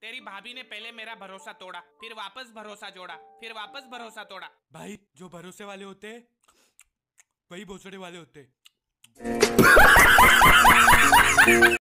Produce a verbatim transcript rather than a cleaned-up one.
तेरी भाभी ने पहले मेरा भरोसा तोड़ा, फिर वापस भरोसा जोड़ा, फिर वापस भरोसा तोड़ा। भाई जो भरोसे वाले होते हैं वही भोसड़े वाले होते हैं।